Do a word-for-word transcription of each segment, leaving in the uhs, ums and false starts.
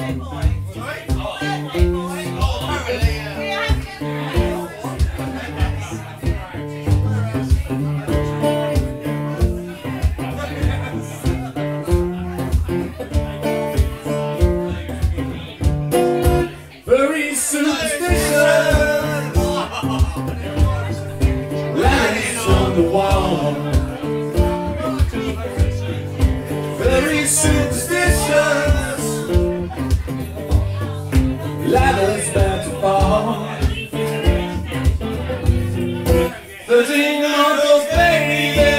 Very superstitious, lights on the wall. Very superstitious, ladders about to fall. Thirteen months old baby,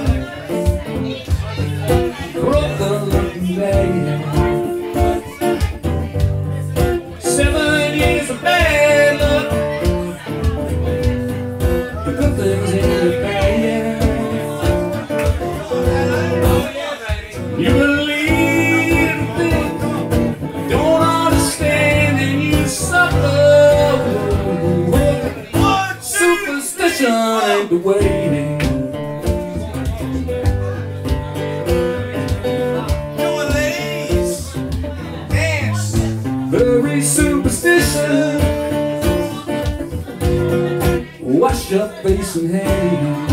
brother looking lady. Seven years of bad luck, the good things in the bad. You believe in things don't understand and you suffer. Superstition ain't the way. Very superstitious, wash your face and hands.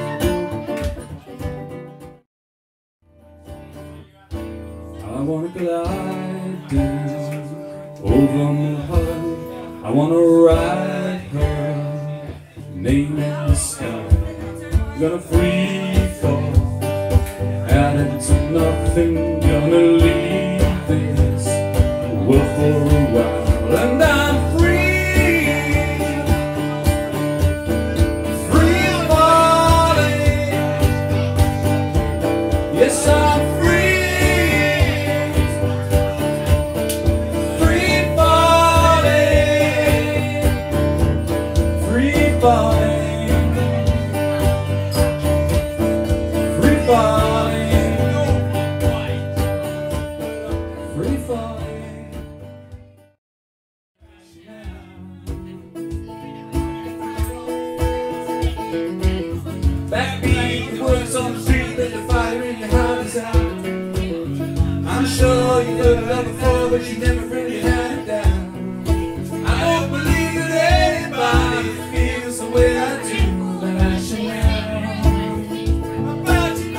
I wanna glide down over my heart. I wanna ride her, name in the sky. Gonna free fall out into nothing. Gonna leave this world for a while, and I'm free, free falling. Yes, I'm free, free falling, free falling, free falling, free falling. Backbeat, the words on the street, let the fire in your heart is out. I'm sure you've heard it all before, but you never really had it down. I don't believe that anybody feels the way I do about you now. About you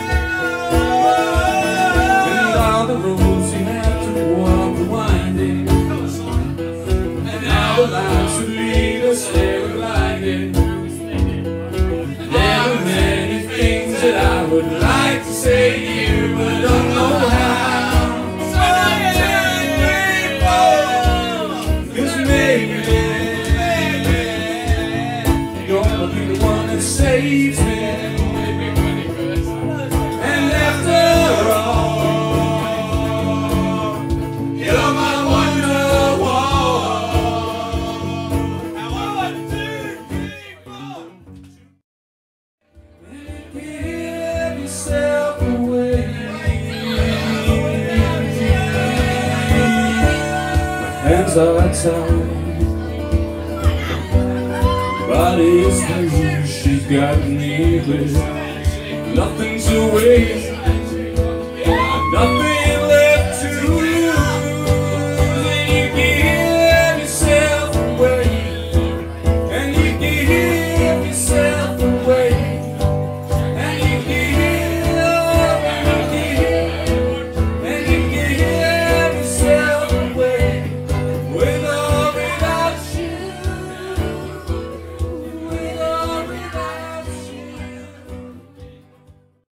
now. And all the roads you have to walk are winding, and all the lights that lead us there are blinding. There are many things that I would like to say to you, but I don't know how. So I can't be bold, 'cause maybe you're gonna be the one that saves me. And after all, you're my give yourself away. Hands are tied, body's heavy, she's got me with nothing to waste, nothing